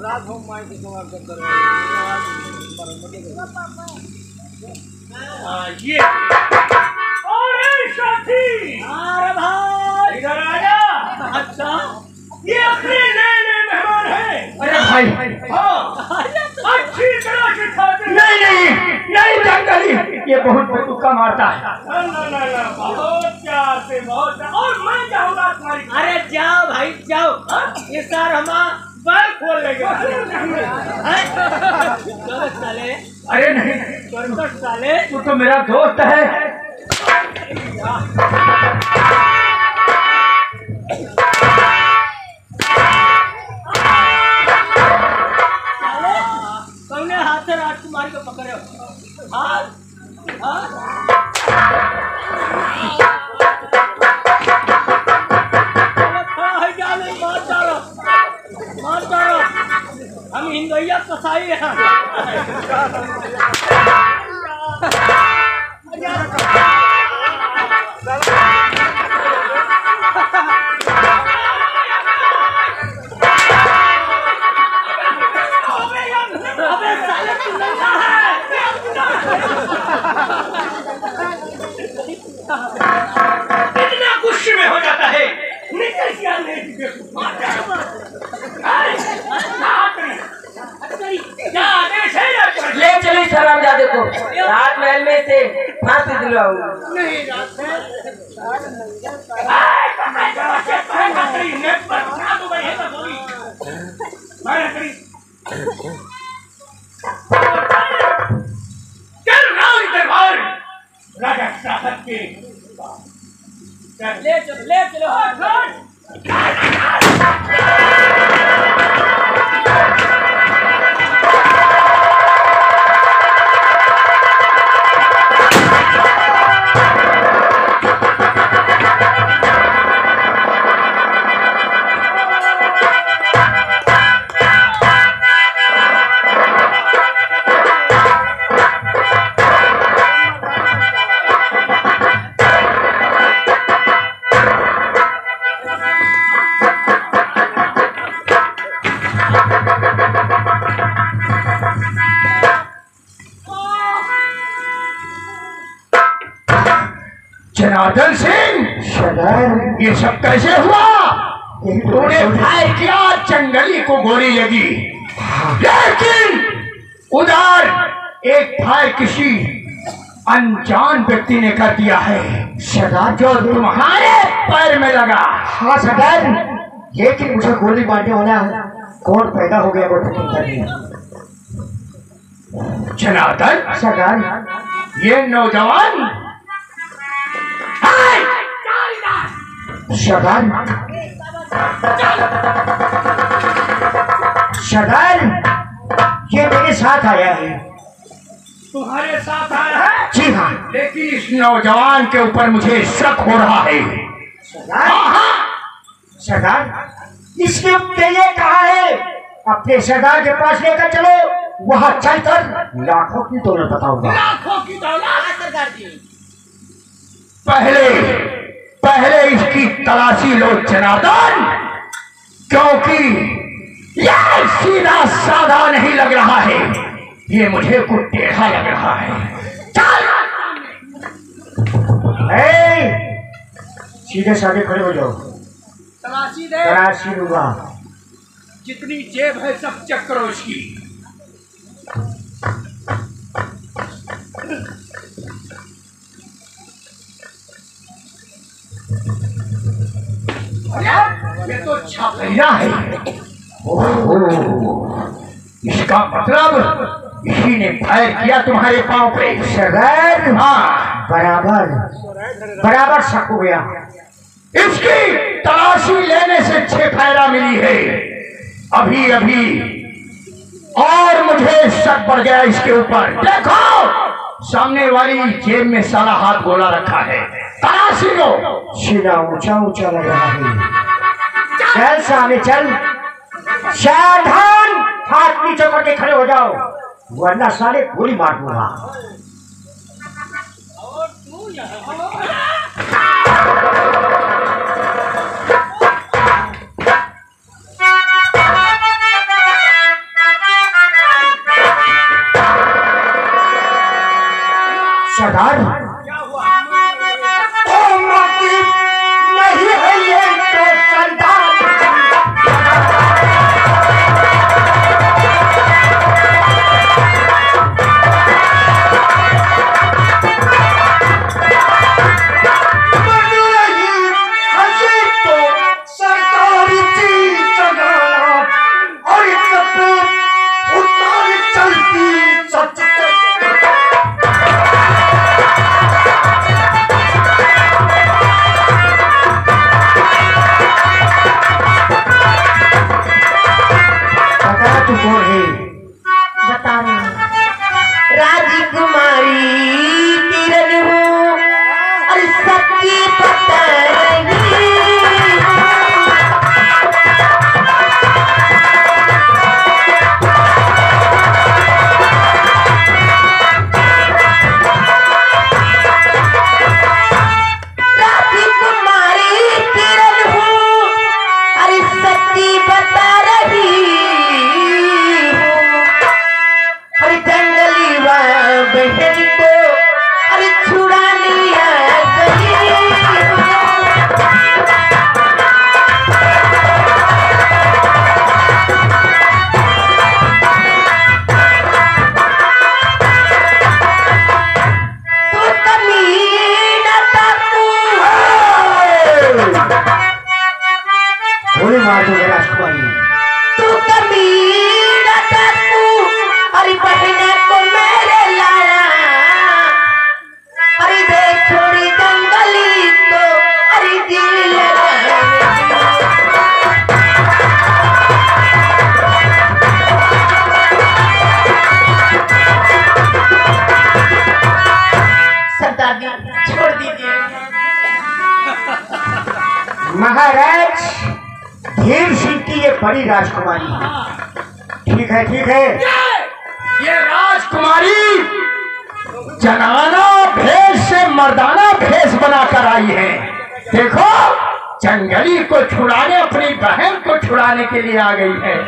ये अरे साथी, अरे भाई इधर आ जा। अच्छा ये अपने नए नए मेहमान हैं। अरे भाई हाँ, अच्छी तरह से खाते। नहीं जंगली, ये बहुत बदुका मारता है। ना, बहुत प्यार से, बहुत और मैं जाऊंगा तुम्हारी। अरे जाओ भाई जाओ, ये सार हम बाल खोल लेंगे। साले, अरे नहीं साले तू तो मेरा दोस्त है। कौन हाथ से राजकुमारी को पकड़े हो? हाथ मार डालो, हम हिंदुइया कसाई हैं। अबे साले तू नंगा है। इतना गुस्से में हो जाता है, निकल क्या नहीं। ले चलो इस हरामजादे को राजमहल में से फांसी दिलवाऊं। नहीं रात में राजा साहब के ले चलो जनार्दन सिंह, ये सब कैसे हुआ? तूने फायर किया, जंगली को गोली लगी, लेकिन उधर एक फायर किसी अनजान व्यक्ति ने कर दिया है सरदार, जो तुम्हारे पैर में लगा। हाँ सरदार, लेकिन मुझे गोली मारने वाला कौन पैदा हो गया वो पता नहीं। जनार्दन सरदार, ये नौजवान सरदार, ये मेरे साथ आया है। तुम्हारे साथ आया है? जी हाँ। लेकिन इस नौजवान के ऊपर मुझे शक हो रहा है। सरदार, इसके ये कहा है अपने सरदार के पास लेकर चलो, वहाँ चलकर लाखों की दौलत बताऊंगा। लाखों की दौलत? सरदार जी, पहले इसकी तलाशी लो जनार्दन, क्योंकि यह सीधा साधा नहीं लग रहा है, ये मुझे कुछ टेढ़ा लग रहा है। चल सीधे साधे खड़े हो जाओ, तलाशी दे। तलाशी लूंगा। जितनी जेब है सब चेक करो इसकी। ये तो छापैया है। इसका मतलब इसी ने फायर किया तुम्हारे पांव पे। सरदार, हाँ, बराबर शक हो गया। इसकी तलाशी लेने से 6 फायरा मिली है अभी और मुझे शक पड़ गया इसके ऊपर। देखो सामने वाली जेब में सारा हाथ गोला रखा है, तलाशी लो। सीधा ऊंचा लग रहा है। चल सामने चल, सावधान, हाथ नीचे करके खड़े हो जाओ, वरना साले गोली मार दूंगा। और तू कौन है? बता रही हूँ। राजकुमारी किरण हूँ और सबकी पता नहीं। महाराज धीर सिंह की ये बड़ी राजकुमारी है। ठीक है ठीक है। ये राजकुमारी जनाना भेष से मर्दाना भेष बनाकर आई है। देखो जंगली को छुड़ाने, अपनी बहन को छुड़ाने के लिए आ गई है।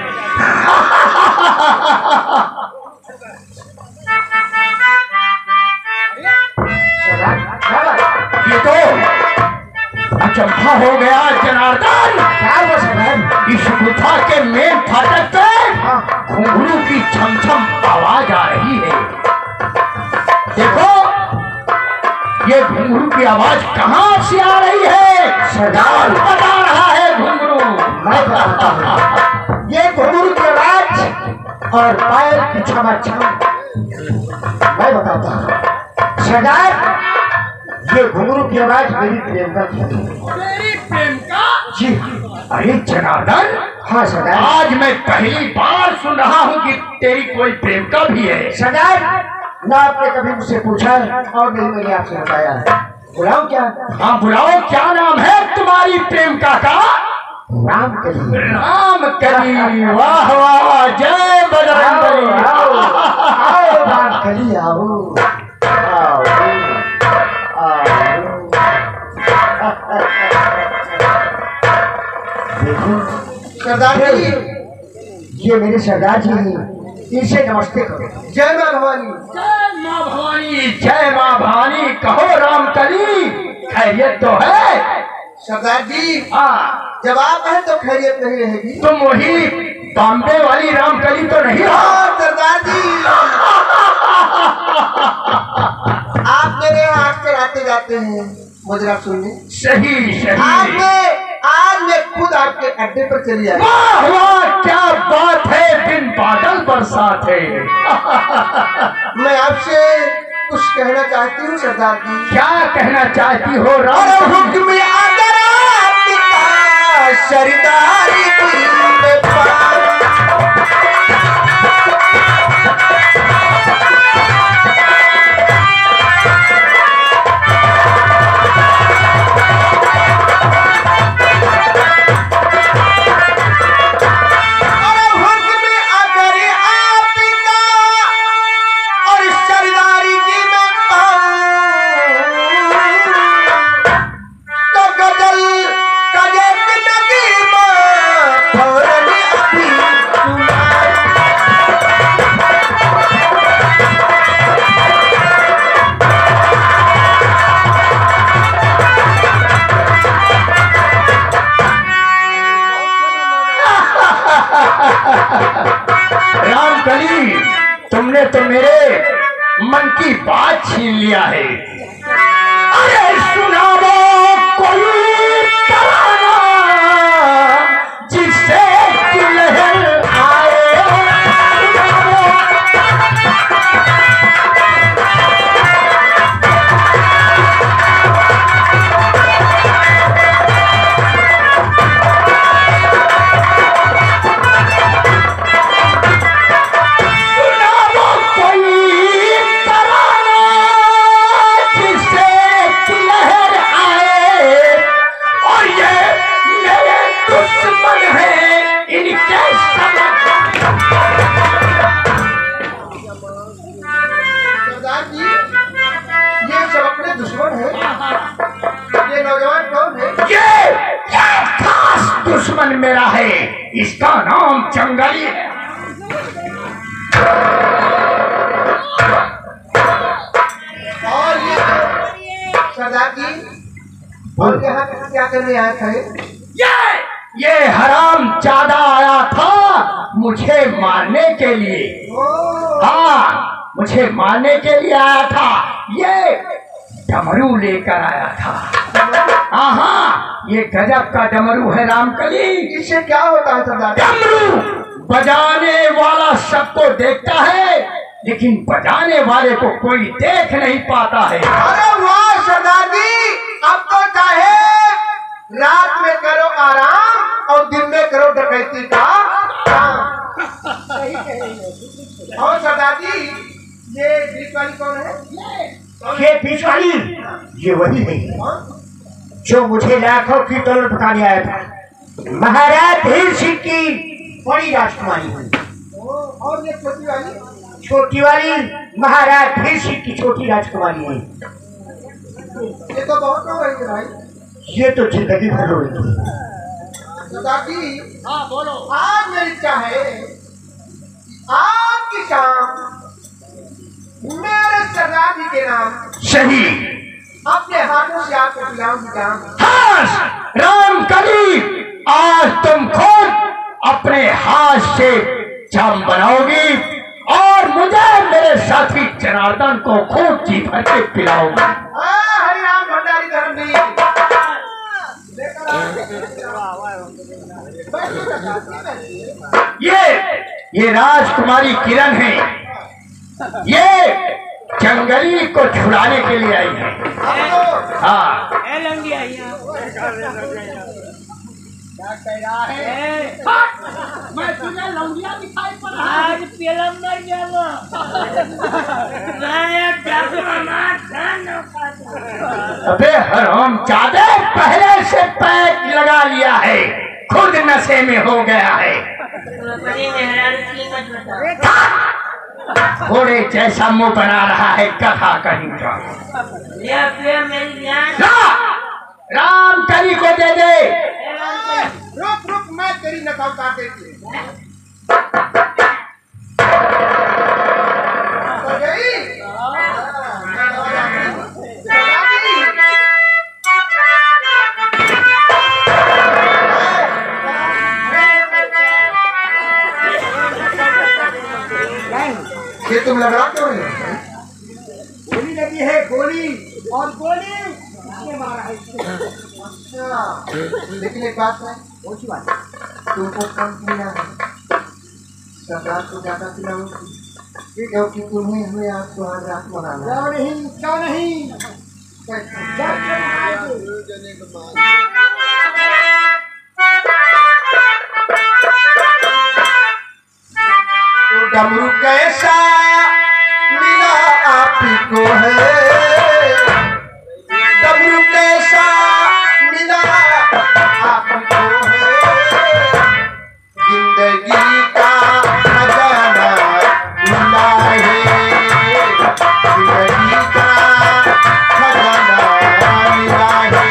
ये तो अचंभा हो गया जनार्दन। क्या हुआ सरदार? इस गुफा के मेन फाटक पे घुंघरू की छमछम आवाज आ रही है। देखो ये घुंघरू की आवाज कहाँ से आ रही है? सरदार बता रहा है घुंघरू। मैं बताता हूँ। ये घुंघरू की आवाज और पायल की छमाछम मैं बताता हूँ। सरदार ये घुंघरू की आवाज मेरी प्रेमिका की है। मेरी प्रेमिका? जी। अरे जनार्दन, हाँ सरदार। आज मैं पहली बार सुन रहा हूँ कि तेरी कोई प्रेमिका भी है। सरदार ना आपने कभी मुझसे पूछा और नहीं मैंने आपसे बताया। बुलाओ क्या? हाँ बुलाओ, क्या नाम है तुम्हारी प्रेमिका का? रामकली। रामकली, वाह वाह, जय बजरंगबली। आओ रामकली आओ आओ देखो सरदार जी, ये मेरे सरदार जी हैं, इनसे नमस्ते करो। जय माँ भवानी। जय माँ भवानी, जय माँ भवानी। कहो रामकली, खैरियत तो है? सरदार जी हाँ, जब आप हैं तो खैरियत नहीं रहेगी। तुम वही बॉम्बे वाली रामकली तो नहीं हो? सरदार जी आप मेरे यहाँ अक्सर आते जाते हैं, मुझे आप सुनिए। सही सही। आज मैं खुद आपके अड्डे पर चली आई। वाह वाह, क्या बात है, बिन बादल बरसात है। मैं आपसे कुछ कहना चाहती हूँ सरदार जी। क्या कहना चाहती हो राम? हुक्म अगर आपका सरदारी में पार रामकली, तुमने तो मेरे मन की बात छीन लिया है। अरे सुनाओ कोई तराना जिससे कि लहर आए। जंगली है। और ये सरदार जी और यहाँ क्या करने आए थे? ये हराम ज्यादा आया था मुझे मारने के लिए। हाँ, मुझे मारने के लिए आया था। ये डमरू लेकर आया था। हाँ, ये गजब का डमरू है रामकली। इससे क्या होता है सरदार? डमरू बजाने वाला सबको देखता है, लेकिन बजाने वाले को कोई देख नहीं पाता है। अरे वाह सरदार जी, अब तो चाहे रात में करो आराम और दिन में करो डकैती का काम। और सरदार जी, ये बीच वाली कौन है? ये बीच वाली, ये वही है जो मुझे लाखों की दौलत बताने आया था। महाराज धीर सिंह की बड़ी राजकुमारी हुई। और ये छोटी वाली? छोटी वाली महाराज धीर सिंह की छोटी राजकुमारी है। ये तो बहुत हो गई भाई। ये तो जिंदगी भर रोएगी। सरदार जी, हाँ बोलो। आज मेरी इच्छा है कि आपकी शाम मेरे सरदार जी के नाम सही। अपने हाथों से आपको पिलाऊंगी जाम। हाँ, रामकली, आज तुम खुद अपने हाथ से जाम बनाओगी और मुझे मेरे साथी जनार्दन को खूब जी भर के पिलाओगी। हरिराम भंडारी धर्मवीर। ये राजकुमारी किरण है। ये जंगली को छुड़ाने के लिए आई है। हाँ, ए लंगिया यहाँ क्या कह रहा है? मैं तुझे लंगिया दिखाई पड़ रहा है। आज पिलंबर जाओ। अबे हरामजादे, पहले से पैक लगा लिया है, खुद नशे में हो गया है। घोड़े जैसा मुंह बना रहा है, गधा कहीं का। रामकली को दे दे। रुक रुक, मैं तेरी नकल काट देती हूँ। हो गई? ये तुम लगा क्यों रहे हो? गोली लगी है, गोली। और गोली किसने मारा है इसको? अच्छा, लेकिन एक बात है, कौन सी बात? तुमको कम पीना है, सरदार को ज्यादा पिलाऊंगी क्योंकि तुम्हें हमें आज सुहाग रात मनाना है। क्यों नहीं, क्यों नहीं? तो डमरू कैसा मिला आपको है? डमरू कैसा मिला आपको है? जिंदगी का खजाना मिला है, जिंदगी का खजाना मिला है।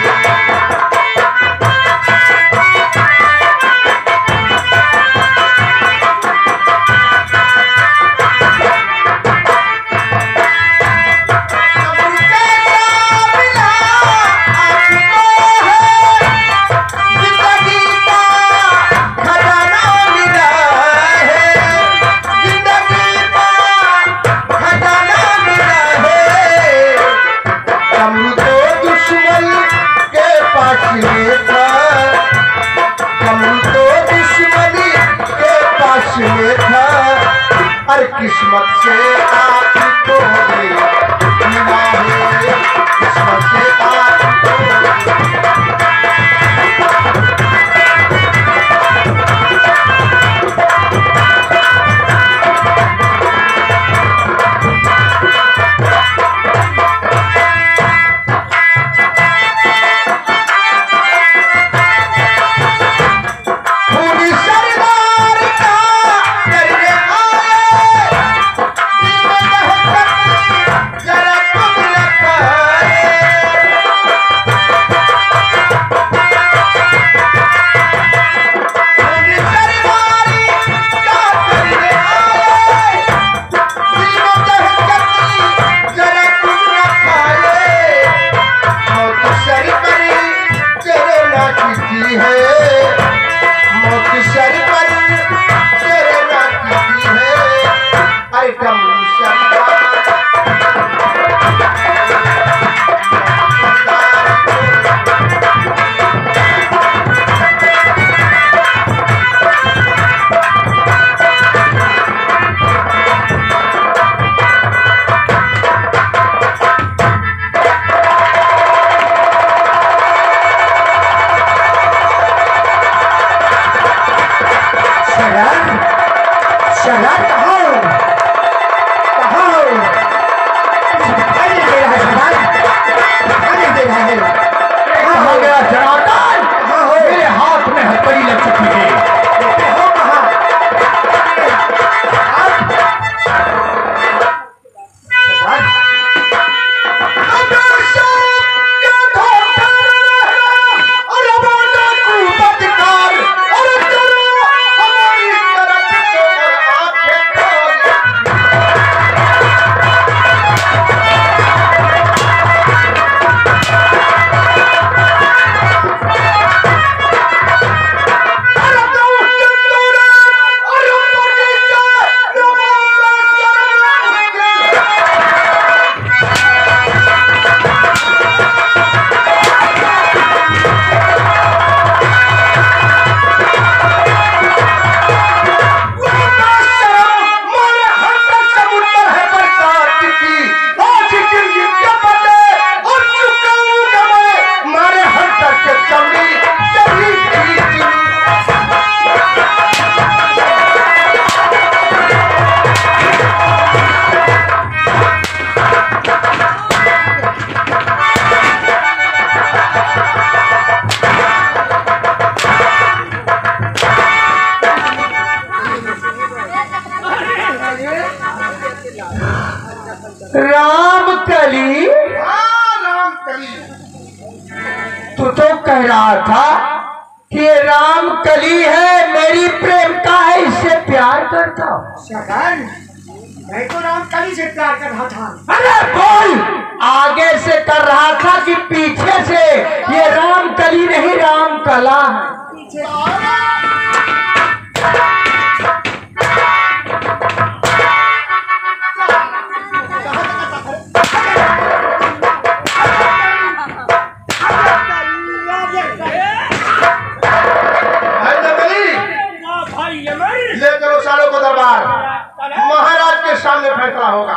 किस्मत से आपको मिला है, किस्मत से आपको। जरा तुम लगा सरदार कहाँ हो? कहाँ हो? कुछ दिखाई नहीं दे रहा है सरदार, दिखाई नहीं दे रहा है। कहाँ गया जनार्दन? कहाँ हो? मेरे हाथ में हथकड़ी लग चुकी है। देखते हो कहाँ? रामकली? तू तो कह रहा था कि ये रामकली है, मेरी प्रेम का है, इससे प्यार करता हूँ। सरदार मैं तो रामकली से प्यार कर रहा था। अरे बोल, आगे से कर रहा था कि पीछे से? ये रामकली नहीं, रामकला है। ले चलो सालों को दरबार, महाराज के सामने फैसला होगा।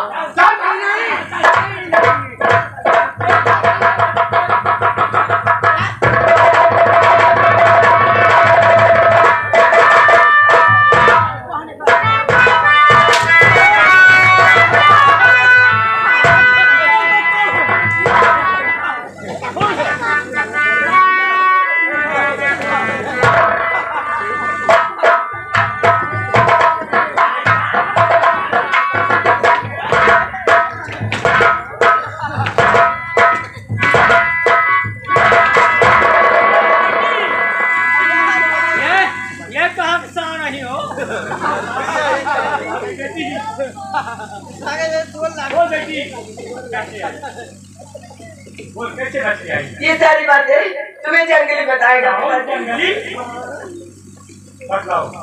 ये सारी बातें तुम्हें जंगली बताएगा। जंगली बताओ।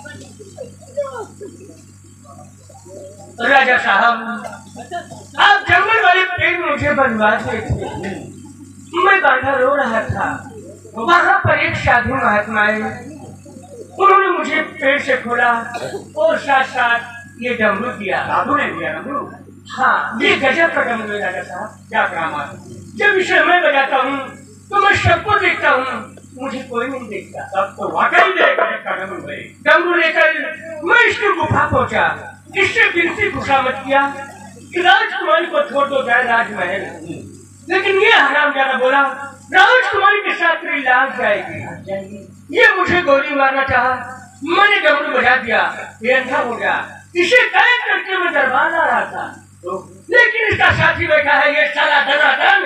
राजा साहब, आप जंगल वाले पेड़ मुझे बनवा थे। मैं बांधा रो रहा था, वहाँ पर एक साधु महात्मा आए, उन्होंने मुझे पेड़ से खोला और साथ साथ ये डमरू दिया। साधु ने दिया डमरू? हाँ, ये गजब का डमरू है राजा साहब, क्या करामात। जब इसे मैं बजाता हूँ तो मैं सबको देखता हूँ, मुझे कोई नहीं देखता। तब तो वाकई डमरू लेकर मैं इसकी गुफा पहुँचा, इससे विनती खुशामद किया कि राजकुमारी को छोड़ दो जाए राजमहल, लेकिन ये हरामजादा बोला राजकुमारी के साथ तेरी लाश जाएगी। ये मुझे गोली मारना चाहा, मैंने डमरू बजा दिया, ये अंधा हो गया। इसे कैद करके मैं दरबार आ रहा था, लेकिन इसका साथी बैठा है ये साला दनादन।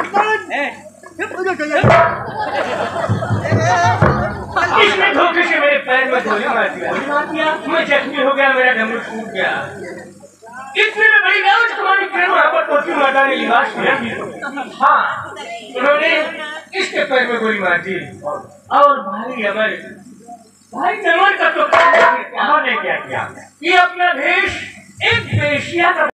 इसने धोखे से मेरे पैर में गोली मार दिया, मैं जख्मी हो गया, मेरा डमरू टूट गया। इतने में बड़ी राजकुमारी किरण वहाँ पर पोती माता ने लिबास पहना। हाँ, उन्होंने इसके पैर में गोली मार दी। और भाई अमर, भाई अमर का तो क्या किया? ये अपना भेष एक वेश्या का